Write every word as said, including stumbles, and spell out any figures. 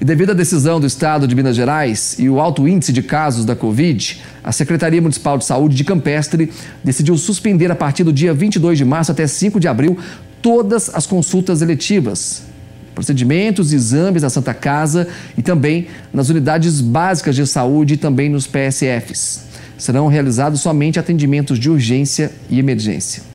devido à decisão do Estado de Minas Gerais e o alto índice de casos da Covid, a Secretaria Municipal de Saúde de Campestre decidiu suspender a partir do dia vinte e dois de março até cinco de abril todas as consultas eletivas, procedimentos e exames na Santa Casa e também nas unidades básicas de saúde e também nos P S Fs. Serão realizados somente atendimentos de urgência e emergência.